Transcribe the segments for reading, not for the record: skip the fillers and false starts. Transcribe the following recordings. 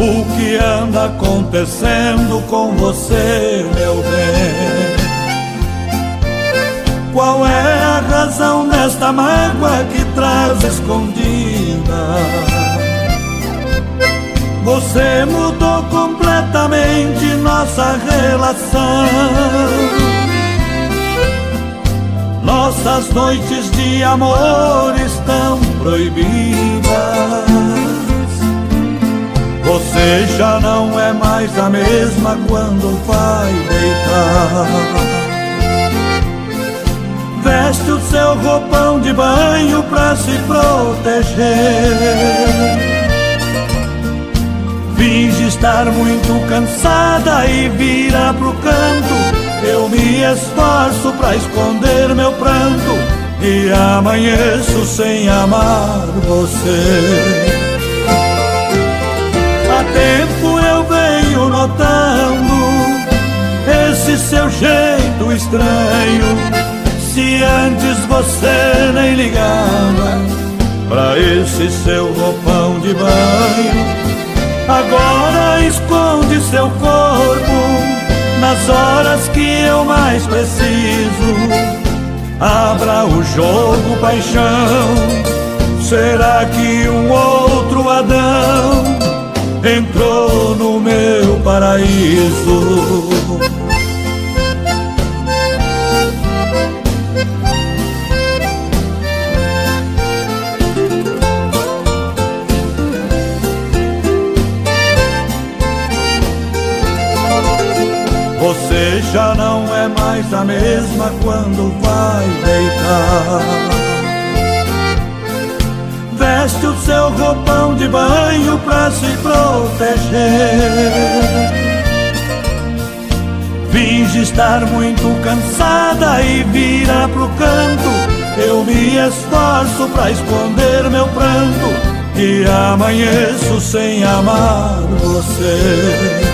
O que anda acontecendo com você, meu bem? Qual é a razão desta mágoa que traz escondida? Você mudou completamente nossa relação. Nossas noites de amor estão proibidas. Você já não é mais a mesma quando vai deitar. Veste o seu roupão de banho pra se proteger. Finge estar muito cansada e vira pro canto. Eu me esforço pra esconder meu pranto e amanheço sem amar você. Há tempo eu venho notando esse seu jeito estranho. Se antes você nem ligava pra esse seu roupão de banho, agora esconde seu corpo nas horas que eu mais preciso. Abra o jogo, paixão. Será que um outro Adão entrou no meu paraíso? Você já não é mais a mesma quando vai deitar. Veste o seu roupão de banho pra se proteger. Finge estar muito cansada e vira pro canto. Eu me esforço pra esconder meu pranto e amanheço sem amar você.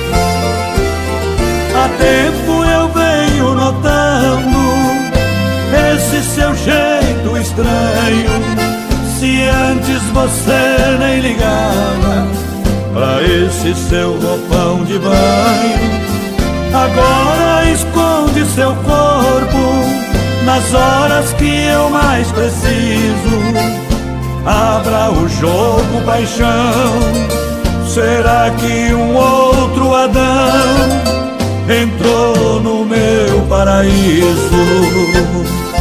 Há tempo eu venho notando esse seu jeito estranho. Se antes você nem ligava pra esse seu roupão de banho, agora esconde seu corpo nas horas que eu mais preciso. Abra o jogo, paixão. Será que um outro Adão entrou no meu paraíso?